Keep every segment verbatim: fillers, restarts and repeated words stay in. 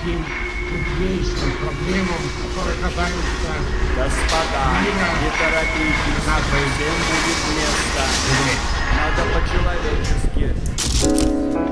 таким крупнейшим проблемам, которые касаются Господа, мира. не торопитесь, всем будет место. Надо по-человечески.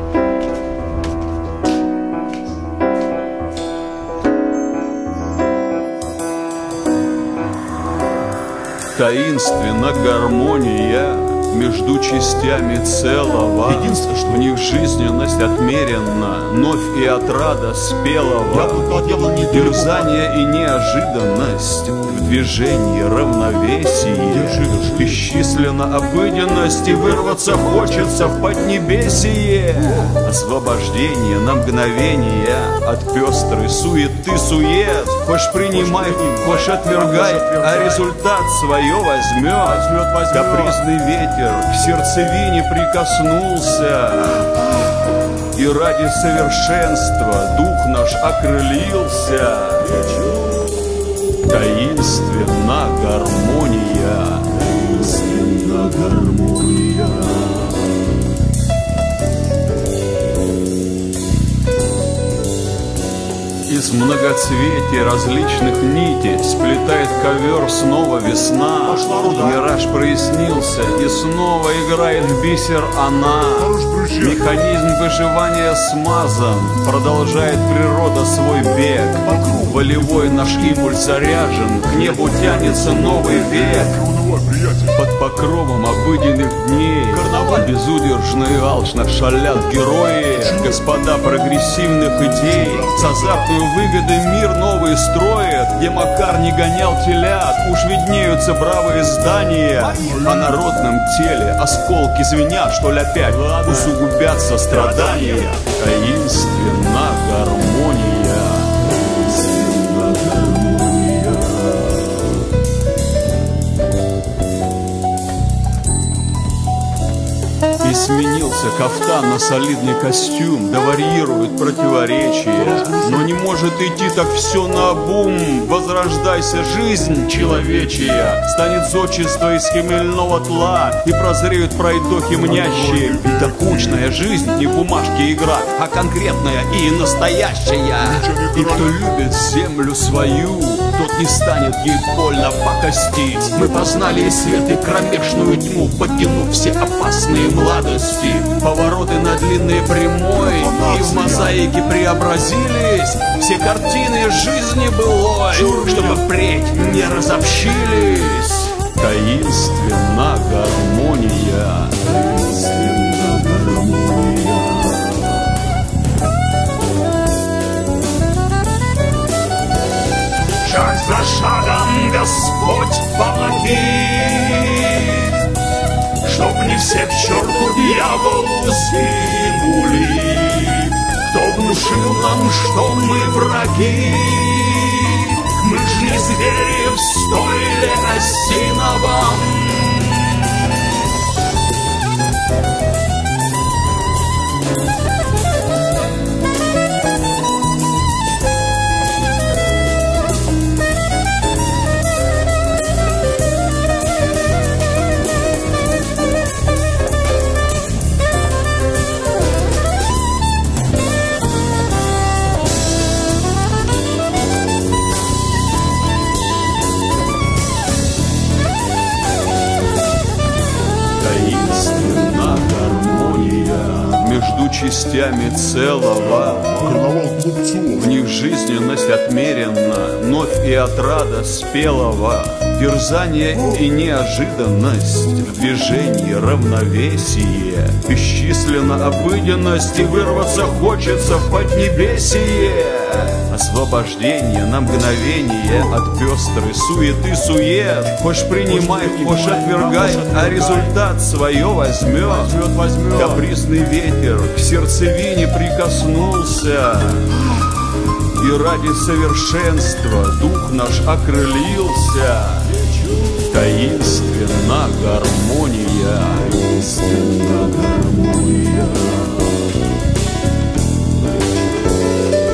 Таинственна гармония между частями целого. Единственное, что в них жизненность отмерена, новь и отрада спелого. Яблоко от яблони Дерзание и неожиданность, в движении равновесие. Держи, держи. Исчислена обыденность, и вырваться хочется в поднебесие. Освобождение на мгновение от пестрой суеты сует. Хошь принимай, хошь отвергай, а результат свое возьмет. Капризный ветер к сердцевине прикоснулся, и ради совершенства дух наш окрылился. Таинственна гармония, таинственна гармония. Из многоцветия различных нитей сплетает ковер снова весна. Мираж прояснился, и снова играет в бисер она. Механизм выживания смазан, продолжает природа свой бег. Волевой наш импульс заряжен, к небу тянется новый век. Под покровом обыденных дней безудержно и алчно шалят герои. Господа прогрессивных идей с азартной выгодой мир новый строят. Где Макар не гонял телят, уж виднеются бравые здания. О народном теле осколки звенят, что ли опять усугубятся страдания. Таинственна гармония, таинственна гармония. И сменился кафтан на солидный костюм, да варьирует противоречия. Но не может идти так все наобум. Возрождайся, жизнь человечья, станет зодчество из хмельного тла, и прозреют пройдохи мнящие. Докучная жизнь не в бумажке игра, а конкретная и настоящая. И кто любит землю свою, тот не станет ей больно покостить. Мы познали и свет, и кромешную тьму, подкинув все опасные младости. Повороты на длинной прямой, и в мозаике преобразились все картины жизни былой, чтобы впредь не разобщились. Таинственна гармония, таинственна гармония. Шаг за шагом, Господь, помоги, чтоб не все к черту дьяволу сгинули. Кто внушил нам, что мы враги? Мы ж не звери в стойле осиновом. Таинственна гармония между частями целого. В них жизненность отмерена, новь и отрада спелого. Дерзание и неожиданность, в движении равновесие. Исчислена обыденность, и вырваться хочется в поднебесие. Освобождение на мгновение от пестрой суеты сует. Хошь принимай, хошь отвергай, а результат свое возьмет. Капризный ветер к сердцевине прикоснулся, и ради совершенства дух наш окрылился. Таинственна гармония, таинственна гармония.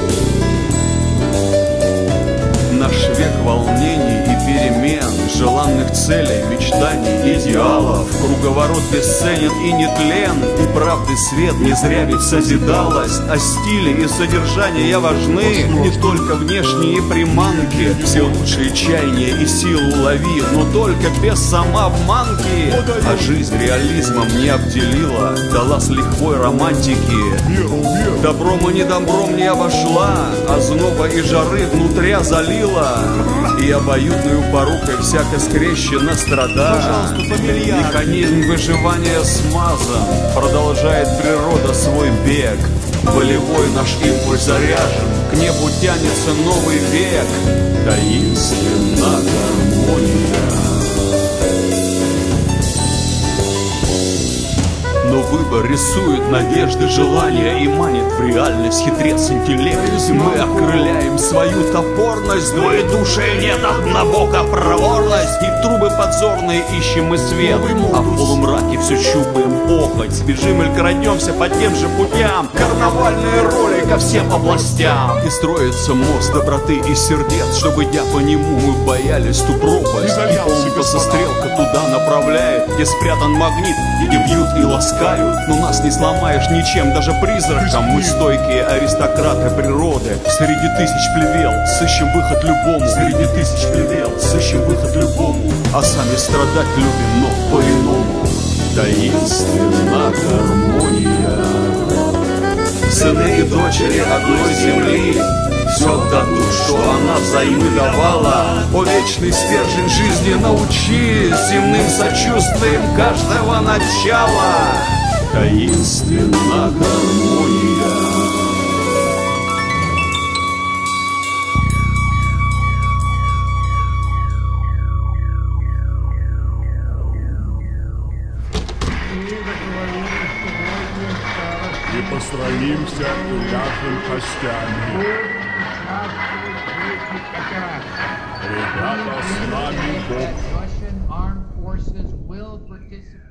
Наш век волнений и перемен, желанный Тайных целей, мечтаний, идеалов. Круговорот бесценен и нетлен, и правды свет не зря ведь созидалось. А стили и содержание важны, не только внешние приманки. Все лучшие чаяния и силу лови, но только без самообманки. А жизнь реализмом не обделила, дала с лихвой романтики. Добром и недобром не обошла, а зноба и жары внутря залила. И обоюдную порукой всяко скрещена страда. Механизм выживания смазан, продолжает природа свой бег. Болевой наш импульс заряжен, к небу тянется новый век. Таинственна гармония. Но выбор рисует надежды, желания и манит в реальность хитрец интеллект. И мы окрыляем свою топорность, двоедушие нет, однобока проворность. И трубы подзорные ищем мы свет, а в полумраке все щупаем похоть. Бежим или крадемся по тем же путям, карнавальные роли ко всем областям. И строится мост доброты и сердец, чтобы идя по нему мы боялись ту пропасть. И компаса стрелка туда направляет, где спрятан магнит, где бьют и ласкают. Но нас не сломаешь ничем, даже призраком. Мы стойкие аристократы природы. Среди тысяч плевел сыщем выход любому. Среди тысяч плевел сыщем выход любому. А сами страдать любим, но по-иному. Таинственна гармония. Сыны и дочери одной земли все дадут, что она взаймы давала. О, вечный стержень жизни научи земным сочувствием каждого начала. Таинственна гармония. И построимся и ляжем костями. Ребята, с нами Бог. Russian armed forces will participate.